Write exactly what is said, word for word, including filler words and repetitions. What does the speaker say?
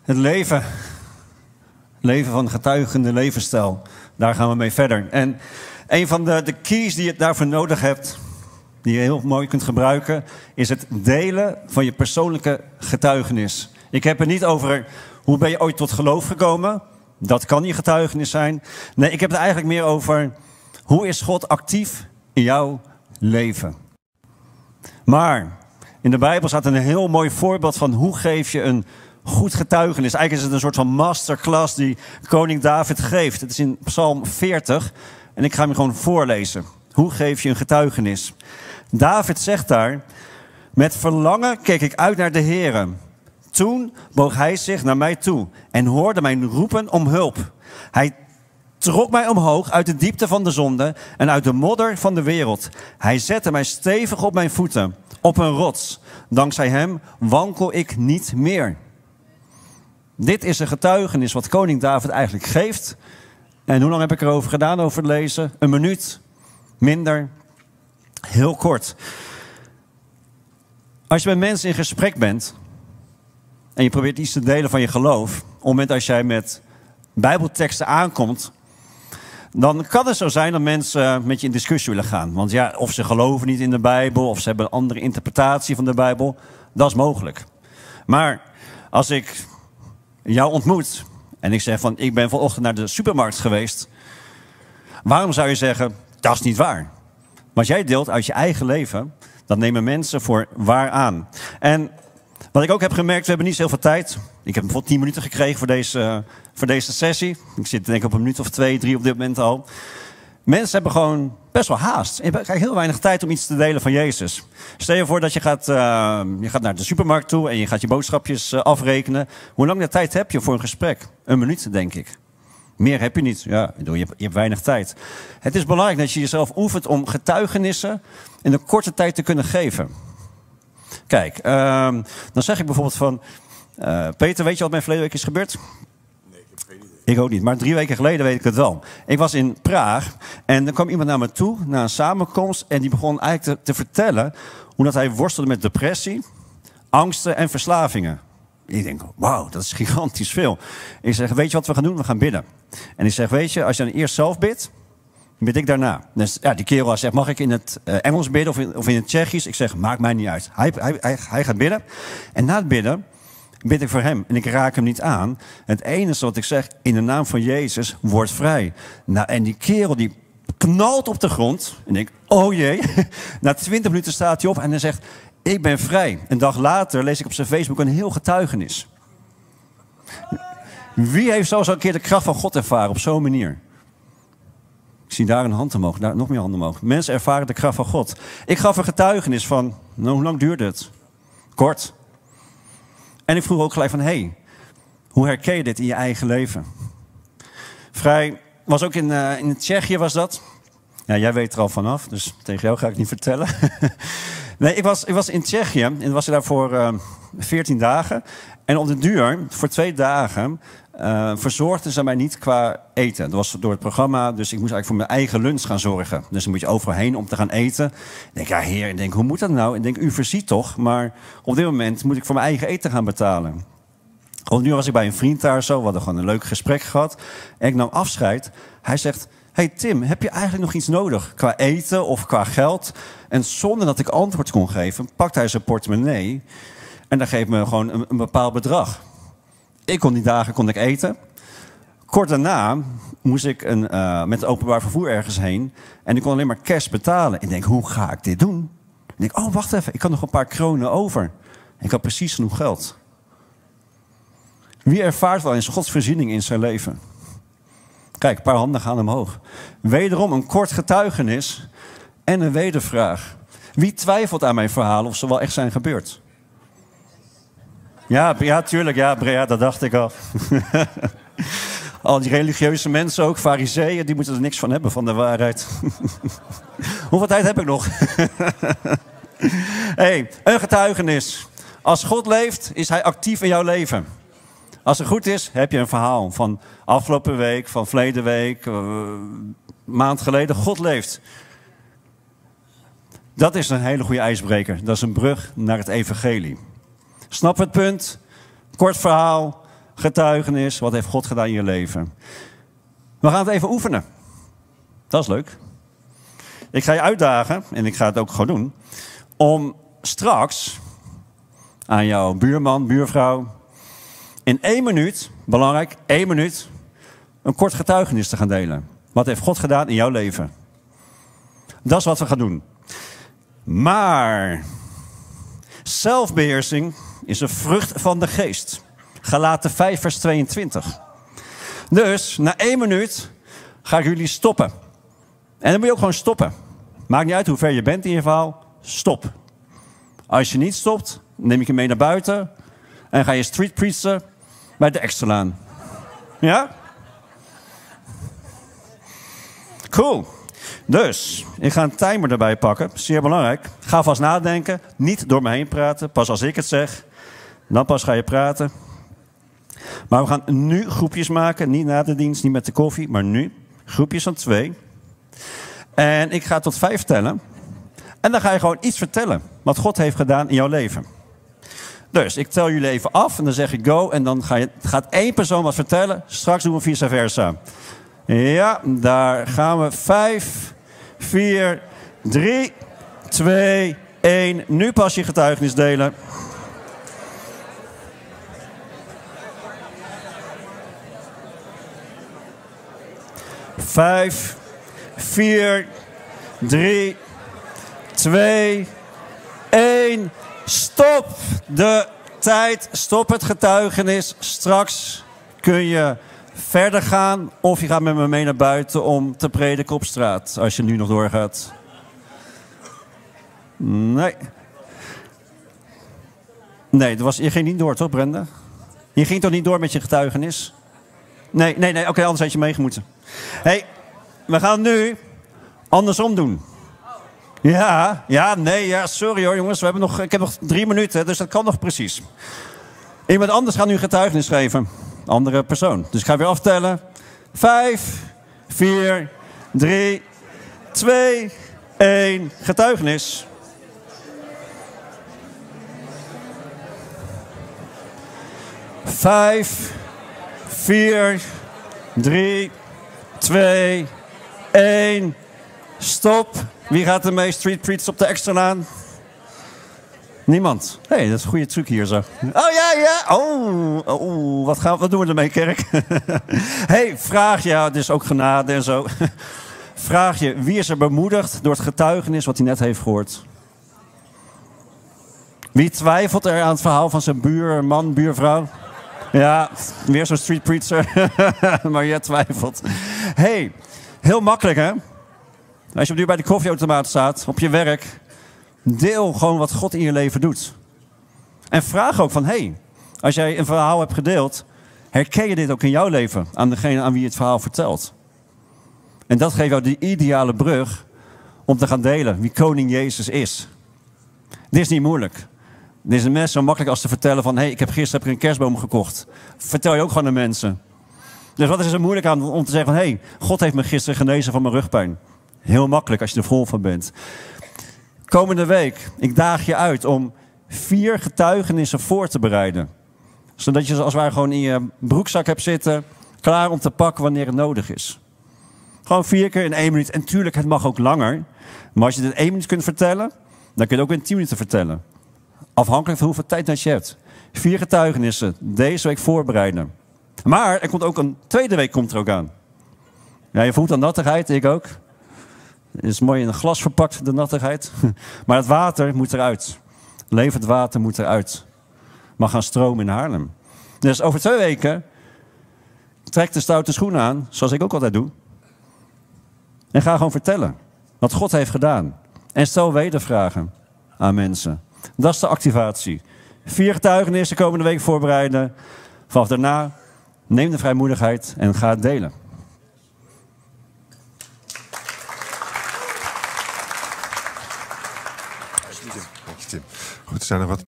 Het leven. Leven van getuigende levensstijl. Daar gaan we mee verder. En een van de, de keys die je daarvoor nodig hebt, die je heel mooi kunt gebruiken, is het delen van je persoonlijke getuigenis. Ik heb het niet over hoe ben je ooit tot geloof gekomen. Dat kan je getuigenis zijn. Nee, ik heb het eigenlijk meer over hoe is God actief in jouw leven. Maar in de Bijbel staat een heel mooi voorbeeld van hoe geef je een goed getuigenis. Eigenlijk is het een soort van masterclass die koning David geeft. Het is in Psalm veertig en ik ga hem gewoon voorlezen. Hoe geef je een getuigenis? David zegt daar: met verlangen keek ik uit naar de Heere. Toen boog hij zich naar mij toe en hoorde mijn roepen om hulp. Hij trok mij omhoog uit de diepte van de zonde en uit de modder van de wereld. Hij zette mij stevig op mijn voeten, op een rots. Dankzij hem wankel ik niet meer. Dit is een getuigenis wat koning David eigenlijk geeft. En hoe lang heb ik erover gedaan, over het lezen? Een minuut, minder, heel kort. Als je met mensen in gesprek bent en je probeert iets te delen van je geloof, op het moment als jij met bijbelteksten aankomt, dan kan het zo zijn dat mensen met je in discussie willen gaan. Want ja, of ze geloven niet in de Bijbel, of ze hebben een andere interpretatie van de Bijbel, dat is mogelijk. Maar als ik jou ontmoet en ik zeg van, ik ben vanochtend naar de supermarkt geweest, waarom zou je zeggen, dat is niet waar? Wat jij deelt uit je eigen leven, dat nemen mensen voor waar aan. En wat ik ook heb gemerkt, we hebben niet zoveel tijd. Ik heb bijvoorbeeld tien minuten gekregen voor deze, voor deze sessie. Ik zit denk ik op een minuut of twee, drie op dit moment al. Mensen hebben gewoon best wel haast. Je hebt heel weinig tijd om iets te delen van Jezus. Stel je voor dat je gaat, uh, je gaat naar de supermarkt toe en je gaat je boodschapjes uh, afrekenen. Hoe lang de tijd heb je voor een gesprek? Een minuut, denk ik. Meer heb je niet. Ja, je hebt, je hebt weinig tijd. Het is belangrijk dat je jezelf oefent om getuigenissen in een korte tijd te kunnen geven. Kijk, uh, dan zeg ik bijvoorbeeld van, Uh, Peter, weet je wat mij verleden week is gebeurd? Nee, ik heb geen idee. Ik ook niet, maar drie weken geleden weet ik het wel. Ik was in Praag en er kwam iemand naar me toe, naar een samenkomst, en die begon eigenlijk te, te vertellen hoe dat hij worstelde met depressie, angsten en verslavingen. Ik denk, wauw, dat is gigantisch veel. Ik zeg, weet je wat we gaan doen? We gaan bidden. En ik zeg, weet je, als je dan eerst zelf bidt, bid ik daarna. Dus ja, die kerel zegt, mag ik in het uh, Engels bidden of in, of in het Tsjechisch? Ik zeg, maakt mij niet uit. Hij, hij, hij, hij gaat bidden. En na het bidden bid ik voor hem en ik raak hem niet aan. Het enige wat ik zeg, in de naam van Jezus, word vrij. Nou, en die kerel die knalt op de grond. En ik, oh jee. Na twintig minuten staat hij op en hij zegt, ik ben vrij. Een dag later lees ik op zijn Facebook een heel getuigenis. Wie heeft zo een keer de kracht van God ervaren op zo'n manier? Ik zie daar een hand omhoog, daar nog meer handen omhoog. Mensen ervaren de kracht van God. Ik gaf een getuigenis van, nou, hoe lang duurde het? Kort. En ik vroeg ook gelijk van, hé, hey, hoe herken je dit in je eigen leven? Vrij, was ook in, uh, in Tsjechië was dat. Ja, jij weet er al vanaf, dus tegen jou ga ik niet vertellen. Nee, ik was, ik was in Tsjechië en was daar voor uh, veertien dagen. En op de duur, voor twee dagen, uh, verzorgden ze mij niet qua eten. Dat was door het programma, dus ik moest eigenlijk voor mijn eigen lunch gaan zorgen. Dus dan moet je overal heen om te gaan eten. Ik denk, ja heer, ik denk, hoe moet dat nou? Ik denk, u voorziet toch? Maar op dit moment moet ik voor mijn eigen eten gaan betalen. Op de duur was ik bij een vriend daar zo, we hadden gewoon een leuk gesprek gehad. En ik nam afscheid. Hij zegt, hey Tim, heb je eigenlijk nog iets nodig qua eten of qua geld? En zonder dat ik antwoord kon geven, pakte hij zijn portemonnee en dan geeft me gewoon een, een bepaald bedrag. Ik kon die dagen kon ik eten. Kort daarna moest ik een, uh, met het openbaar vervoer ergens heen en ik kon alleen maar cash betalen. Ik denk, hoe ga ik dit doen? Ik denk, oh wacht even, ik had nog een paar kronen over. Ik had precies genoeg geld. Wie ervaart wel eens Gods voorziening in zijn leven? Kijk, een paar handen gaan omhoog. Wederom een kort getuigenis en een wedervraag. Wie twijfelt aan mijn verhalen of ze wel echt zijn gebeurd? Ja, ja tuurlijk, ja, ja, dat dacht ik al. Al die religieuze mensen ook, fariseeën, die moeten er niks van hebben, van de waarheid. Hoeveel tijd heb ik nog? Hey, een getuigenis. Als God leeft, is hij actief in jouw leven. Als het goed is, heb je een verhaal van afgelopen week, van verleden week, uh, maand geleden. God leeft. Dat is een hele goede ijsbreker. Dat is een brug naar het evangelie. Snap het punt? Kort verhaal, getuigenis. Wat heeft God gedaan in je leven? We gaan het even oefenen. Dat is leuk. Ik ga je uitdagen, en ik ga het ook gewoon doen, om straks aan jouw buurman, buurvrouw, in één minuut, belangrijk, één minuut, een kort getuigenis te gaan delen. Wat heeft God gedaan in jouw leven? Dat is wat we gaan doen. Maar zelfbeheersing is een vrucht van de geest. Galaten vijf vers tweeëntwintig. Dus na één minuut ga ik jullie stoppen. En dan moet je ook gewoon stoppen. Maakt niet uit hoe ver je bent in je verhaal. Stop. Als je niet stopt, neem ik je mee naar buiten. En ga je street preachen bij de Extralaan. Ja? Cool. Dus, ik ga een timer erbij pakken. Zeer belangrijk. Ga vast nadenken. Niet door me heen praten. Pas als ik het zeg. Dan pas ga je praten. Maar we gaan nu groepjes maken. Niet na de dienst, niet met de koffie. Maar nu. Groepjes van twee. En ik ga tot vijf tellen. En dan ga je gewoon iets vertellen. Wat God heeft gedaan in jouw leven. Dus ik tel jullie even af. En dan zeg ik go. En dan ga je, gaat één persoon wat vertellen. Straks doen we vice versa. Ja, daar gaan we. Vijf, vier, drie, twee, één. Nu pas je getuigenis delen. Vijf, vier, drie, twee, één. Stop de tijd. Stop het getuigenis. Straks kun je verder gaan of je gaat met me mee naar buiten om te prediken op straat. Als je nu nog doorgaat. Nee. Nee, dat was, je ging niet door, toch Brenda? Je ging toch niet door met je getuigenis? Nee, nee, nee. Oké, okay, anders had je meegemoeten. Hé, hey, we gaan nu andersom doen. Ja, ja, nee, ja, sorry hoor jongens. We hebben nog, ik heb nog drie minuten, dus dat kan nog precies. Iemand anders gaat nu getuigenis geven. Andere persoon. Dus ik ga weer aftellen. Vijf, vier, drie, twee, één. Getuigenis. Vijf, vier, drie, twee, één. Stop. Wie gaat er mee street preach op de Extralaan? Niemand. Hé, hey, dat is een goede truc hier zo. Oh ja, ja. Oh, oh wat, gaan, wat doen we ermee, kerk? hey, vraag je, ja, dit is ook genade en zo. Vraag je, wie is er bemoedigd door het getuigenis wat hij net heeft gehoord? Wie twijfelt er aan het verhaal van zijn buurman, buurvrouw? Ja, weer zo'n street preacher. Maar jij twijfelt. hey, heel makkelijk hè? Als je nu bij de koffieautomaat staat, op je werk, deel gewoon wat God in je leven doet. En vraag ook van, hé, hey, als jij een verhaal hebt gedeeld, herken je dit ook in jouw leven aan degene aan wie je het verhaal vertelt? En dat geeft jou de ideale brug om te gaan delen wie koning Jezus is. Dit is niet moeilijk. Dit is een mes zo makkelijk als te vertellen van, hé, hey, ik heb gisteren heb ik een kerstboom gekocht. Vertel je ook gewoon aan mensen. Dus wat is er moeilijk aan om te zeggen van, hé, hey, God heeft me gisteren genezen van mijn rugpijn. Heel makkelijk als je er vol van bent. Komende week, ik daag je uit om vier getuigenissen voor te bereiden. Zodat je ze als het ware gewoon in je broekzak hebt zitten, klaar om te pakken wanneer het nodig is. Gewoon vier keer in één minuut. En tuurlijk, het mag ook langer. Maar als je het in één minuut kunt vertellen, dan kun je het ook in tien minuten vertellen. Afhankelijk van hoeveel tijd dat je hebt. Vier getuigenissen deze week voorbereiden. Maar er komt ook een tweede week komt er ook aan. Ja, je voelt aan nattigheid, ik ook. Het is mooi in een glas verpakt, de nattigheid. Maar het water moet eruit. Levend water moet eruit. Mag gaan stromen in Haarlem. Dus over twee weken trek de stoute schoenen aan, zoals ik ook altijd doe. En ga gewoon vertellen wat God heeft gedaan. En stel wedervragen aan mensen. Dat is de activatie. Vier getuigenissen komende week voorbereiden. Vanaf daarna neem de vrijmoedigheid en ga het delen. Goed, zijn er wat